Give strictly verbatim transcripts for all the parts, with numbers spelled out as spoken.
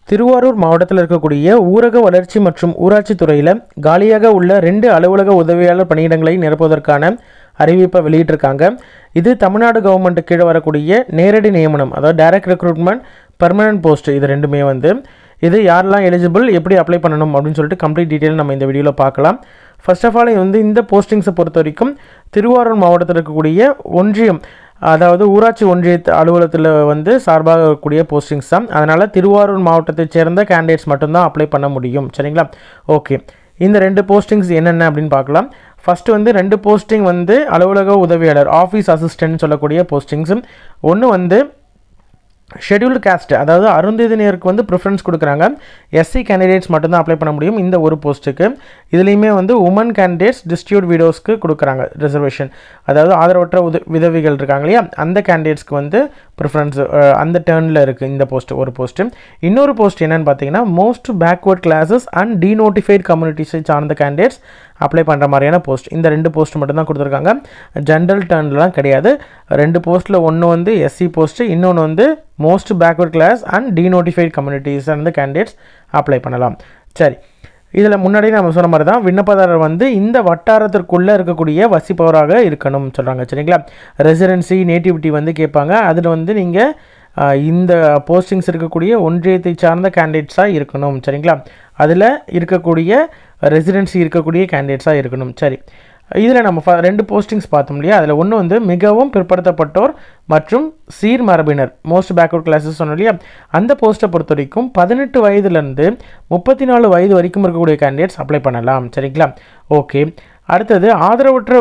திருவாரூர் மாவட்டத்தில் இருக்கக்கூடிய ஊரக வளர்ச்சி மற்றும் ஊராட்சி துறையில் காலியாக உள்ள ரெண்டு அலுவலக உதவியாளர் பணியிடங்களை நிரப்புவதற்கான அறிவிப்பை வெளியிட்டிருக்காங்க. இது தமிழ்நாடு கவர்மெண்ட் கீழே வரக்கூடிய நேரடி நியமனம், அதாவது டைரக்ட் ரெக்ரூட்மெண்ட், பர்மனன்ட் போஸ்ட். இது ரெண்டுமே வந்து இது யாரெல்லாம் எலிஜிபிள், எப்படி அப்ளை பண்ணணும் அப்படின்னு சொல்லிட்டு கம்ப்ளீட் டீட்டெயில் நம்ம இந்த வீடியோவில் பார்க்கலாம். ஃபர்ஸ்ட் ஆஃப் ஆல் வந்து இந்த போஸ்டிங்ஸை பொறுத்த வரைக்கும் திருவாரூர் மாவட்டத்தில் இருக்கக்கூடிய ஒன்றியம், அதாவது ஊராட்சி ஒன்றிய அலுவலகத்தில் வந்து சார்பாக இருக்கக்கூடிய போஸ்டிங்ஸ் தான். அதனால் திருவாரூர் மாவட்டத்தை சேர்ந்த கேண்டிடேட்ஸ் மட்டும்தான் அப்ளை பண்ண முடியும். சரிங்களா? ஓகே, இந்த ரெண்டு போஸ்டிங்ஸ் என்னென்ன அப்படின்னு பார்க்கலாம். ஃபஸ்ட்டு வந்து ரெண்டு போஸ்டிங் வந்து அலுவலக உதவியாளர், ஆஃபீஸ் அசிஸ்டன்ட் சொல்லக்கூடிய போஸ்டிங்ஸ். ஒன்று வந்து ஷெட்யூல்டு காஸ்ட், அதாவது அருந்ததியினருக்கு வந்து ப்ரிஃபரன்ஸ் கொடுக்குறாங்க. எஸ்சி கேண்டிடேட்ஸ் மட்டும்தான் அப்ளை பண்ண முடியும் இந்த ஒரு போஸ்ட்டுக்கு. இதுலேயுமே வந்து உமன் கேண்டிடேட்ஸ், டிஸ்ட்ரிபியூட் விடோஸ்க்கு கொடுக்குறாங்க ரிசர்வேஷன். அதாவது ஆதரவற்ற உத விதவிகள் இருக்காங்க இல்லையா, அந்த கேண்டிடேட்ஸ்க்கு வந்து ப்ரிஃபரன்ஸ் அந்த டேர்னில் இருக்குது இந்த போஸ்ட் ஒரு போஸ்ட்டு. இன்னொரு போஸ்ட் என்னென்னு பார்த்தீங்கன்னா most backward classes and denotified கம்யூனிட்டிஸை சார்ந்த கேண்டிடேட்ஸ் அப்ளை பண்ணுற மாதிரியான போஸ்ட். இந்த ரெண்டு போஸ்ட் மட்டும்தான் கொடுத்துருக்காங்க, ஜென்ரல் டேர்ன்லாம் கிடையாது. ரெண்டு போஸ்ட்டில் ஒன்று வந்து எஸ்சி போஸ்ட்டு, இன்னொன்று வந்து most backward class and denotified communities அந்த கேண்டிடேட்ஸ் அப்ளை பண்ணலாம். சரி, இதில் முன்னாடி நம்ம சொன்ன மாதிரி தான் விண்ணப்பதாரர் வந்து இந்த வட்டாரத்திற்குள்ளே இருக்கக்கூடிய வசிப்பவராக இருக்கணும் சொல்கிறாங்க. சரிங்களா? ரெசிடென்சி, நேட்டிவிட்டி வந்து கேட்பாங்க. அதில் வந்து நீங்கள் இந்த போஸ்டிங்ஸ் இருக்கக்கூடிய ஒன்றியத்தை சார்ந்த கேண்டிடேட்ஸாக இருக்கணும். சரிங்களா? அதில் இருக்கக்கூடிய ரெசிடென்சி இருக்கக்கூடிய கேண்டிடேட்ஸாக இருக்கணும். சரி, இதில் நம்ம ரெண்டு போஸ்டிங்ஸ் பார்த்தோம் இல்லையா, அதில் ஒன்று வந்து மிகவும் பிற்படுத்தப்பட்டோர் மற்றும் சீர்மரபினர், மோஸ்ட் பேக்வர்ட் கிளாஸஸ் சொன்னோம் இல்லையா, அந்த போஸ்ட்டை பொறுத்த வரைக்கும் பதினெட்டு வயதுலேருந்து முப்பத்தி நாலு வயது வரைக்கும் இருக்கக்கூடிய கேண்டிடேட்ஸ் அப்ளை பண்ணலாம். சரிங்களா? ஓகே, அடுத்தது ஆதரவற்ற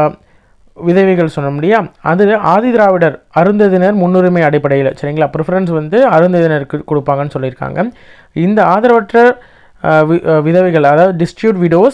விதவைகள் சொன்னோம் இல்லையா, அது ஆதி திராவிடர் அருந்ததினர் முன்னுரிமை அடிப்படையில். சரிங்களா? ப்ரிஃபரன்ஸ் வந்து அருந்ததினருக்கு கொடுப்பாங்கன்னு சொல்லியிருக்காங்க. இந்த ஆதரவற்ற விதவைகள், அதாவது டிஸ்ட்ரிபியூட் விடோஸ்,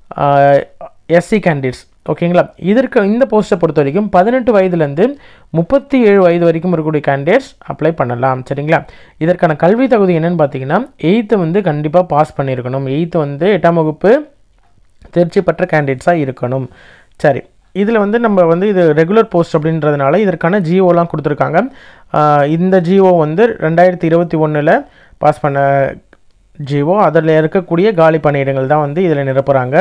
எஸ்சி கேண்டிடேட்ஸ். ஓகேங்களா? இதற்கு இந்த போஸ்ட்டை பொறுத்த வரைக்கும் பதினெட்டு வயதுலேருந்து முப்பத்தி ஏழு வயது வரைக்கும் இருக்கக்கூடிய கேண்டிடேட்ஸ் அப்ளை பண்ணலாம். சரிங்களா? இதற்கான கல்வி தகுதி என்னென்னு பார்த்தீங்கன்னா எயித்து வந்து கண்டிப்பாக பாஸ் பண்ணியிருக்கணும். எயித்து வந்து எட்டாம் வகுப்பு தேர்ச்சி பெற்ற கேண்டிடேட்ஸாக இருக்கணும். சரி, இதில் வந்து நம்ம வந்து இது ரெகுலர் போஸ்ட் அப்படின்றதுனால இதற்கான ஜிஓலாம் கொடுத்துருக்காங்க. இந்த ஜிஓ வந்து ரெண்டாயிரத்தி இருபத்தி ஒன்றில் பாஸ் பண்ண ஜிஓ. அதில் இருக்கக்கூடிய காலி பணியிடங்கள் தான் வந்து இதில் நிரப்புகிறாங்க.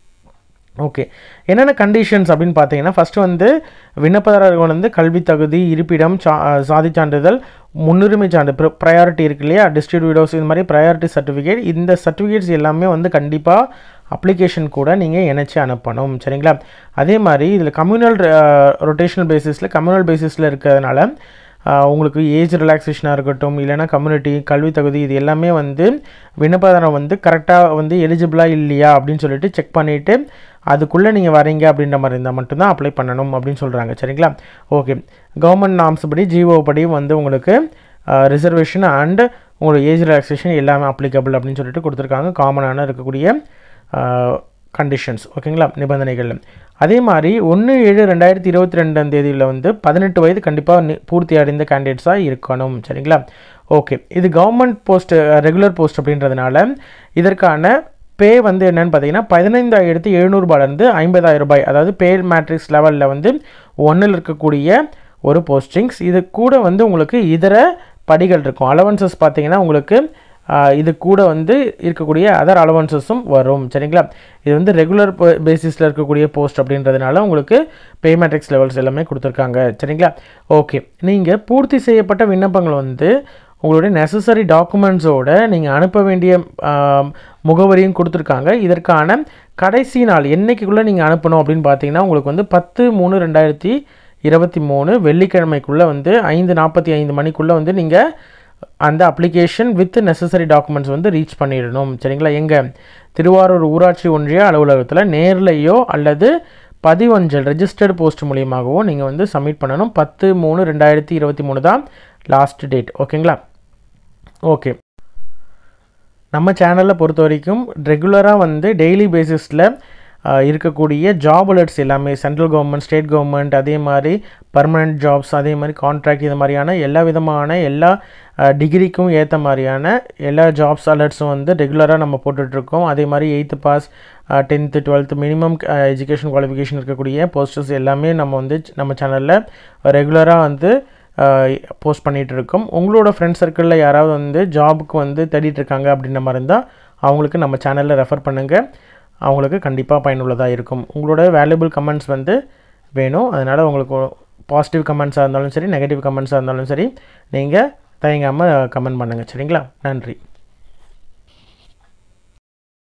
ஓகே, என்னென்ன கண்டிஷன்ஸ் அப்படின்னு பார்த்தீங்கன்னா ஃபஸ்ட்டு வந்து விண்ணப்பதாரர்கள் வந்து கல்வி தகுதி, இருப்பிடம், சா சாதி சான்றிதழ், முன்னுரிமை சான்று, ப்ரையாரிட்டி இருக்கு இல்லையா, டிஸ்ட்ரிபியூட் விடோஸ், இது மாதிரி ப்ரையாரிட்டி சர்டிஃபிகேட், இந்த சர்டிஃபிகேட்ஸ் எல்லாமே வந்து கண்டிப்பாக அப்ளிகேஷன் கூட நீங்கள் இணைச்சி அனுப்பணும். சரிங்களா? அதே மாதிரி இதில் கம்யூனல் ரொட்டேஷனல் பேசிஸில் கம்யூனல் பேசிஸில் இருக்கிறதுனால உங்களுக்கு ஏஜ் ரிலாக்ஸேஷனாக இருக்கட்டும், இல்லைனா கம்யூனிட்டி, கல்வி தகுதி, இது எல்லாமே வந்து விண்ணப்பதாரம் வந்து கரெக்டாக வந்து எலிஜிபிளாக இல்லையா அப்படின்னு சொல்லிட்டு செக் பண்ணிவிட்டு அதுக்குள்ளே நீங்கள் வரீங்க அப்படின்ற மாதிரி இருந்தால் மட்டும்தான் அப்ளை பண்ணணும் அப்படின்னு சொல்கிறாங்க. சரிங்களா? ஓகே, கவர்மெண்ட் நார்ம்ஸ் படி, ஜிஓ படி வந்து உங்களுக்கு ரிசர்வேஷன் அண்ட் உங்களுக்கு ஏஜ் ரிலாக்ஸேஷன் எல்லாமே அப்ளிகபிள் அப்படின்னு சொல்லிட்டு கொடுத்துருக்காங்க. காமனான இருக்கக்கூடிய கண்டிஷன்ஸ். ஓகேங்களா? நிபந்தனைகள். அதே மாதிரி ஒன்று ஏழு ரெண்டாயிரத்தி இருபத்தி ரெண்டாம் தேதியில் வந்து பதினெட்டு வயது கண்டிப்பாக பூர்த்தி அடைந்த கேண்டிடேட்ஸாக இருக்கணும். சரிங்களா? ஓகே, இது கவர்மெண்ட் போஸ்ட், ரெகுலர் போஸ்ட் அப்படின்றதுனால இதற்கான பே வந்து என்னென்னு பார்த்தீங்கன்னா பதினைந்தாயிரத்தி எழுநூறுபாலேருந்து ஐம்பதாயிரம் ரூபாய், அதாவது பே மேட்ரிக்ஸ் லெவலில் வந்து ஒன்றில் இருக்கக்கூடிய ஒரு போஸ்டிங்ஸ். இது கூட வந்து உங்களுக்கு இதர படிகள் இருக்கும். அலவன்சஸ் பார்த்தீங்கன்னா உங்களுக்கு இது கூட வந்து இருக்கக்கூடிய அதர் அலவன்சஸும் வரும். சரிங்களா? இது வந்து ரெகுலர் பேசிஸில் இருக்கக்கூடிய போஸ்ட் அப்படின்றதுனால உங்களுக்கு பே மேட்ரிக்ஸ் லெவல்ஸ் எல்லாமே கொடுத்துருக்காங்க. சரிங்களா? ஓகே, நீங்கள் பூர்த்தி செய்யப்பட்ட விண்ணப்பங்கள் வந்து உங்களுடைய நெசசரி டாக்குமெண்ட்ஸோடு நீங்கள் அனுப்ப வேண்டிய முகவரியும் கொடுத்துருக்காங்க. இதற்கான கடைசி நாள் என்றைக்குள்ளே நீங்கள் அனுப்பணும் அப்படின்னு பார்த்தீங்கன்னா உங்களுக்கு வந்து பத்து மூணு ரெண்டாயிரத்தி இருபத்தி மூணு வெள்ளிக்கிழமைக்குள்ளே வந்து ஐந்து நாற்பத்தி ஐந்து மணிக்குள்ளே வந்து நீங்கள் அந்த அப்ளிகேஷன் வித் நெசசரி டாக்குமெண்ட்ஸ் வந்து ரீச் பண்ணிடணும். சரிங்களா? எங்கே? திருவாரூர் ஊராட்சி ஒன்றிய அலுவலகத்தில் நேர்லையோ அல்லது பதிவஞ்சல் ரெஜிஸ்டர்டு போஸ்ட் மூலியமாகவோ நீங்கள் வந்து சப்மிட் பண்ணணும். பத்து மூணு ரெண்டாயிரத்தி இருபத்தி மூணு தான் லாஸ்ட் டேட். ஓகேங்களா? ஓகே, நம்ம சேனலில் பொறுத்த வரைக்கும் ரெகுலராக வந்து டெய்லி பேசிஸில் இருக்கக்கூடிய ஜாப் அலர்ட்ஸ் எல்லாமே சென்ட்ரல் கவர்மெண்ட், ஸ்டேட் கவர்மெண்ட், அதே மாதிரி பர்மனெண்ட் ஜாப்ஸ், அதே மாதிரி கான்ட்ராக்ட், இது மாதிரியான எல்லா விதமான எல்லா டிகிரிக்கும் ஏற்ற மாதிரியான எல்லா ஜாப்ஸ் அலர்ட்ஸும் வந்து ரெகுலராக நம்ம போட்டுட்ருக்கோம். அதே மாதிரி eighth pass, tenth, twelfth minimum education qualification இருக்கக்கூடிய போஸ்டர்ஸ் எல்லாமே நம்ம வந்து நம்ம சேனலில் ரெகுலராக வந்து போஸ்ட் பண்ணிகிட்டு இருக்கோம். உங்களோட ஃப்ரெண்ட்ஸ் சர்க்கிளில் யாராவது வந்து ஜாபுக்கு வந்து தேடிட்டு இருக்காங்க அப்படின்ற மாதிரி இருந்தால் அவங்களுக்கு நம்ம சேனலில் ரெஃபர் பண்ணுங்கள். அவங்களுக்கு கண்டிப்பாக பயனுள்ளதாக இருக்கும். உங்களோட வேல்யூபிள் கமெண்ட்ஸ் வந்து வேணும். அதனால் உங்களுக்கு பாசிட்டிவ் கமெண்ட்ஸாக இருந்தாலும் சரி, நெகட்டிவ் கமெண்ட்ஸாக இருந்தாலும் சரி, நீங்கள் தயங்காமல் கமெண்ட் பண்ணுங்கள். சரிங்களா? நன்றி.